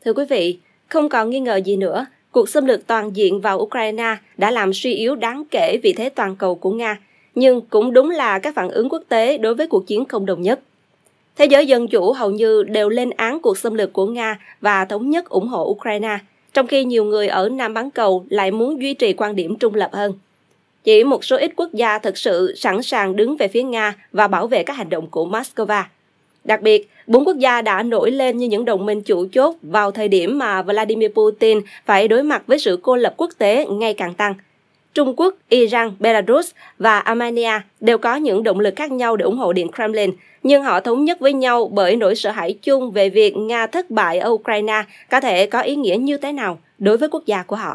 Thưa quý vị, không còn nghi ngờ gì nữa, cuộc xâm lược toàn diện vào Ukraine đã làm suy yếu đáng kể vị thế toàn cầu của Nga, nhưng cũng đúng là các phản ứng quốc tế đối với cuộc chiến không đồng nhất. Thế giới dân chủ hầu như đều lên án cuộc xâm lược của Nga và thống nhất ủng hộ Ukraine, trong khi nhiều người ở Nam bán cầu lại muốn duy trì quan điểm trung lập hơn. Chỉ một số ít quốc gia thực sự sẵn sàng đứng về phía Nga và bảo vệ các hành động của Moscow. Đặc biệt, 4 quốc gia đã nổi lên như những đồng minh chủ chốt vào thời điểm mà Vladimir Putin phải đối mặt với sự cô lập quốc tế ngày càng tăng. Trung Quốc, Iran, Belarus và Armenia đều có những động lực khác nhau để ủng hộ Điện Kremlin, nhưng họ thống nhất với nhau bởi nỗi sợ hãi chung về việc Nga thất bại ở Ukraine có thể có ý nghĩa như thế nào đối với quốc gia của họ.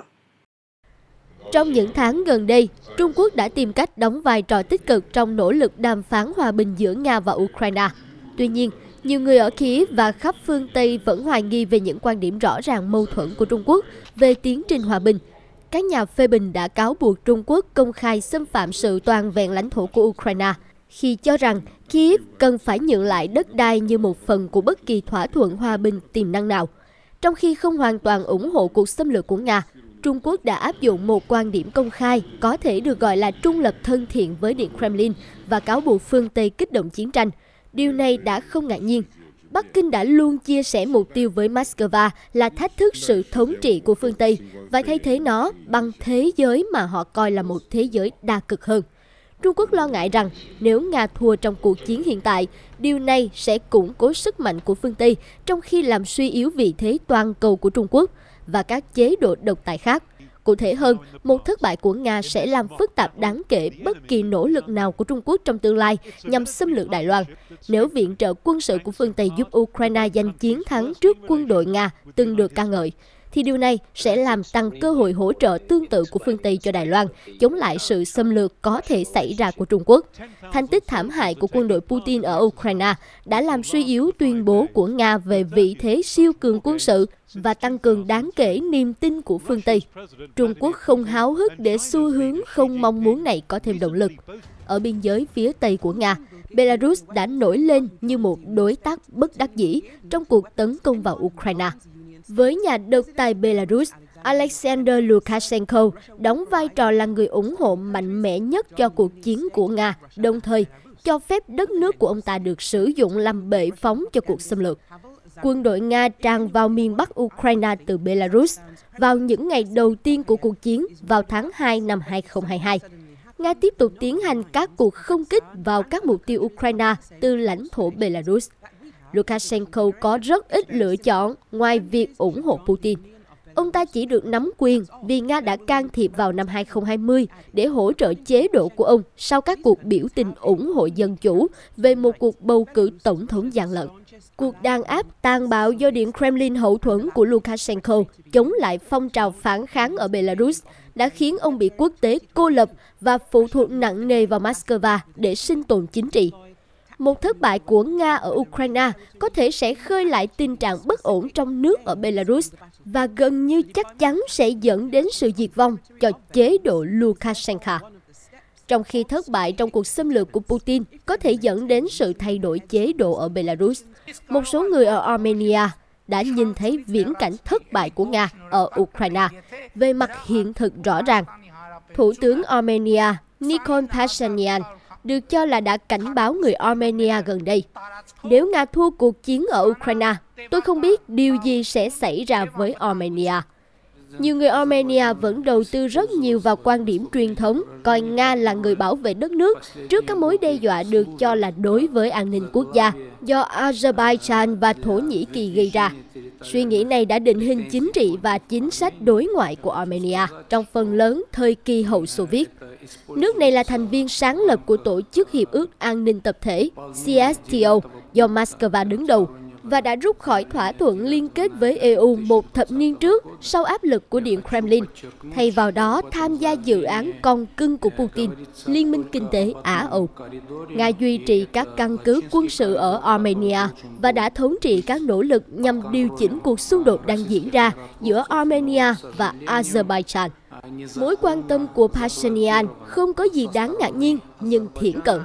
Trong những tháng gần đây, Trung Quốc đã tìm cách đóng vai trò tích cực trong nỗ lực đàm phán hòa bình giữa Nga và Ukraine. Tuy nhiên, nhiều người ở Kyiv và khắp phương Tây vẫn hoài nghi về những quan điểm rõ ràng mâu thuẫn của Trung Quốc về tiến trình hòa bình. Các nhà phê bình đã cáo buộc Trung Quốc công khai xâm phạm sự toàn vẹn lãnh thổ của Ukraine, khi cho rằng Kyiv cần phải nhượng lại đất đai như một phần của bất kỳ thỏa thuận hòa bình tiềm năng nào. Trong khi không hoàn toàn ủng hộ cuộc xâm lược của Nga, Trung Quốc đã áp dụng một quan điểm công khai có thể được gọi là trung lập thân thiện với Điện Kremlin và cáo buộc phương Tây kích động chiến tranh. Điều này đã không ngạc nhiên. Bắc Kinh đã luôn chia sẻ mục tiêu với Moscow là thách thức sự thống trị của phương Tây và thay thế nó bằng thế giới mà họ coi là một thế giới đa cực hơn. Trung Quốc lo ngại rằng nếu Nga thua trong cuộc chiến hiện tại, điều này sẽ củng cố sức mạnh của phương Tây trong khi làm suy yếu vị thế toàn cầu của Trung Quốc và các chế độ độc tài khác. Cụ thể hơn, một thất bại của Nga sẽ làm phức tạp đáng kể bất kỳ nỗ lực nào của Trung Quốc trong tương lai nhằm xâm lược Đài Loan. Nếu viện trợ quân sự của phương Tây giúp Ukraine giành chiến thắng trước quân đội Nga từng được ca ngợi, thì điều này sẽ làm tăng cơ hội hỗ trợ tương tự của phương Tây cho Đài Loan, chống lại sự xâm lược có thể xảy ra của Trung Quốc. Thành tích thảm hại của quân đội Putin ở Ukraine đã làm suy yếu tuyên bố của Nga về vị thế siêu cường quân sự và tăng cường đáng kể niềm tin của phương Tây. Trung Quốc không háo hức để xu hướng không mong muốn này có thêm động lực. Ở biên giới phía Tây của Nga, Belarus đã nổi lên như một đối tác bất đắc dĩ trong cuộc tấn công vào Ukraine. Với nhà độc tài Belarus, Alexander Lukashenko đóng vai trò là người ủng hộ mạnh mẽ nhất cho cuộc chiến của Nga, đồng thời cho phép đất nước của ông ta được sử dụng làm bệ phóng cho cuộc xâm lược. Quân đội Nga tràn vào miền Bắc Ukraine từ Belarus vào những ngày đầu tiên của cuộc chiến vào tháng 2 năm 2022. Nga tiếp tục tiến hành các cuộc không kích vào các mục tiêu Ukraine từ lãnh thổ Belarus. Lukashenko có rất ít lựa chọn ngoài việc ủng hộ Putin. Ông ta chỉ được nắm quyền vì Nga đã can thiệp vào năm 2020 để hỗ trợ chế độ của ông sau các cuộc biểu tình ủng hộ dân chủ về một cuộc bầu cử tổng thống gian lận. Cuộc đàn áp tàn bạo do Điện Kremlin hậu thuẫn của Lukashenko chống lại phong trào phản kháng ở Belarus đã khiến ông bị quốc tế cô lập và phụ thuộc nặng nề vào Moscow để sinh tồn chính trị. Một thất bại của Nga ở Ukraine có thể sẽ khơi lại tình trạng bất ổn trong nước ở Belarus và gần như chắc chắn sẽ dẫn đến sự diệt vong cho chế độ Lukashenko. Trong khi thất bại trong cuộc xâm lược của Putin có thể dẫn đến sự thay đổi chế độ ở Belarus, một số người ở Armenia đã nhìn thấy viễn cảnh thất bại của Nga ở Ukraine về mặt hiện thực rõ ràng. Thủ tướng Armenia Nikol Pashinyan được cho là đã cảnh báo người Armenia gần đây. Nếu Nga thua cuộc chiến ở Ukraine, tôi không biết điều gì sẽ xảy ra với Armenia. Nhiều người Armenia vẫn đầu tư rất nhiều vào quan điểm truyền thống, coi Nga là người bảo vệ đất nước trước các mối đe dọa được cho là đối với an ninh quốc gia do Azerbaijan và Thổ Nhĩ Kỳ gây ra. Suy nghĩ này đã định hình chính trị và chính sách đối ngoại của Armenia trong phần lớn thời kỳ hậu Xô Viết. Nước này là thành viên sáng lập của Tổ chức Hiệp ước An ninh Tập thể CSTO do Moscow đứng đầu và đã rút khỏi thỏa thuận liên kết với EU một thập niên trước sau áp lực của Điện Kremlin, thay vào đó tham gia dự án con cưng của Putin, Liên minh Kinh tế Á-Âu. Nga duy trì các căn cứ quân sự ở Armenia và đã thống trị các nỗ lực nhằm điều chỉnh cuộc xung đột đang diễn ra giữa Armenia và Azerbaijan. Mối quan tâm của Pashinyan không có gì đáng ngạc nhiên nhưng thiển cận.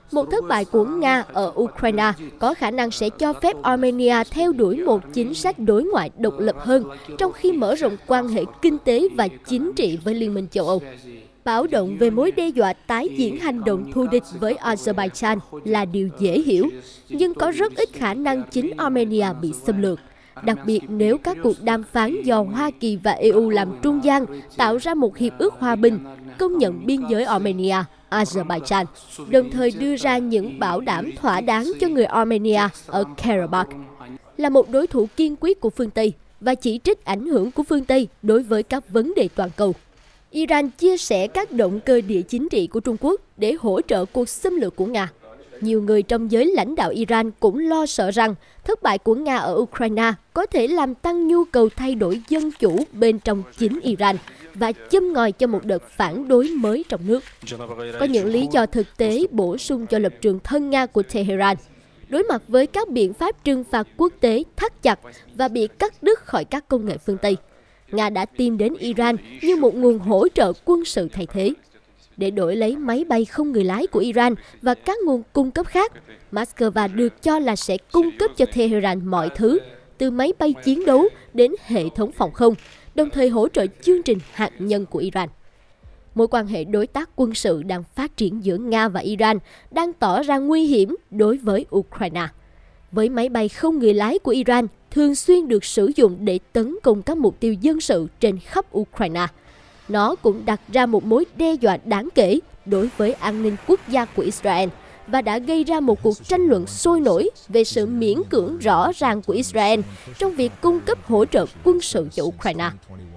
Một thất bại của Nga ở Ukraine có khả năng sẽ cho phép Armenia theo đuổi một chính sách đối ngoại độc lập hơn, trong khi mở rộng quan hệ kinh tế và chính trị với Liên minh châu Âu. Báo động về mối đe dọa tái diễn hành động thù địch với Azerbaijan là điều dễ hiểu, nhưng có rất ít khả năng chính Armenia bị xâm lược. Đặc biệt nếu các cuộc đàm phán do Hoa Kỳ và EU làm trung gian tạo ra một hiệp ước hòa bình, công nhận biên giới Armenia, Azerbaijan, đồng thời đưa ra những bảo đảm thỏa đáng cho người Armenia ở Karabakh, là một đối thủ kiên quyết của phương Tây và chỉ trích ảnh hưởng của phương Tây đối với các vấn đề toàn cầu. Iran chia sẻ các động cơ địa chính trị của Trung Quốc để hỗ trợ cuộc xâm lược của Nga. Nhiều người trong giới lãnh đạo Iran cũng lo sợ rằng thất bại của Nga ở Ukraine có thể làm tăng nhu cầu thay đổi dân chủ bên trong chính Iran và châm ngòi cho một đợt phản đối mới trong nước. Có những lý do thực tế bổ sung cho lập trường thân Nga của Tehran. Đối mặt với các biện pháp trừng phạt quốc tế thắt chặt và bị cắt đứt khỏi các công nghệ phương Tây, Nga đã tìm đến Iran như một nguồn hỗ trợ quân sự thay thế. Để đổi lấy máy bay không người lái của Iran và các nguồn cung cấp khác, Moscow được cho là sẽ cung cấp cho Tehran mọi thứ, từ máy bay chiến đấu đến hệ thống phòng không, đồng thời hỗ trợ chương trình hạt nhân của Iran. Mối quan hệ đối tác quân sự đang phát triển giữa Nga và Iran đang tỏ ra nguy hiểm đối với Ukraine. Với máy bay không người lái của Iran thường xuyên được sử dụng để tấn công các mục tiêu dân sự trên khắp Ukraine, nó cũng đặt ra một mối đe dọa đáng kể đối với an ninh quốc gia của Israel và đã gây ra một cuộc tranh luận sôi nổi về sự miễn cưỡng rõ ràng của Israel trong việc cung cấp hỗ trợ quân sự cho Ukraine.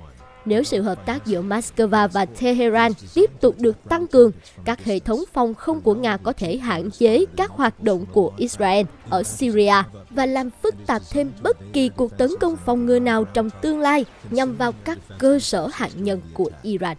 Nếu sự hợp tác giữa Moscow và Tehran tiếp tục được tăng cường, các hệ thống phòng không của Nga có thể hạn chế các hoạt động của Israel ở Syria và làm phức tạp thêm bất kỳ cuộc tấn công phòng ngừa nào trong tương lai nhằm vào các cơ sở hạt nhân của Iran.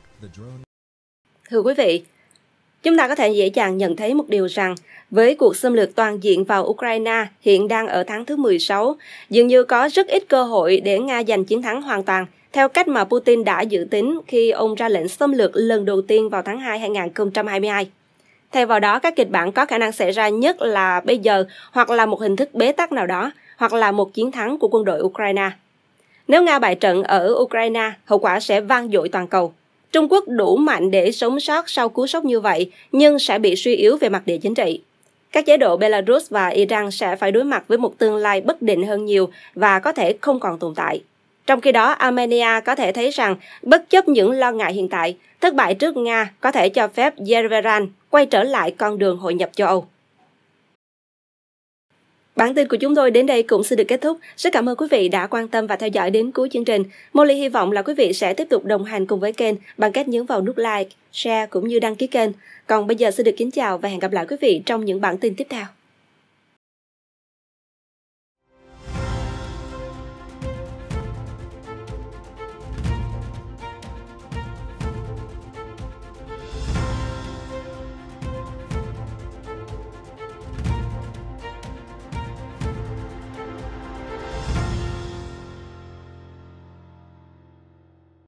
Thưa quý vị, chúng ta có thể dễ dàng nhận thấy một điều rằng, với cuộc xâm lược toàn diện vào Ukraine hiện đang ở tháng thứ 16, dường như có rất ít cơ hội để Nga giành chiến thắng hoàn toàn, theo cách mà Putin đã dự tính khi ông ra lệnh xâm lược lần đầu tiên vào tháng 2 2022. Thay vào đó, các kịch bản có khả năng xảy ra nhất là bây giờ, hoặc là một hình thức bế tắc nào đó, hoặc là một chiến thắng của quân đội Ukraine. Nếu Nga bại trận ở Ukraine, hậu quả sẽ vang dội toàn cầu. Trung Quốc đủ mạnh để sống sót sau cú sốc như vậy, nhưng sẽ bị suy yếu về mặt địa chính trị. Các chế độ Belarus và Iran sẽ phải đối mặt với một tương lai bất định hơn nhiều và có thể không còn tồn tại. Trong khi đó, Armenia có thể thấy rằng, bất chấp những lo ngại hiện tại, thất bại trước Nga có thể cho phép Yerevan quay trở lại con đường hội nhập châu Âu. Bản tin của chúng tôi đến đây cũng xin được kết thúc. Rất cảm ơn quý vị đã quan tâm và theo dõi đến cuối chương trình. Molly hy vọng là quý vị sẽ tiếp tục đồng hành cùng với kênh bằng cách nhấn vào nút like, share cũng như đăng ký kênh. Còn bây giờ xin được kính chào và hẹn gặp lại quý vị trong những bản tin tiếp theo.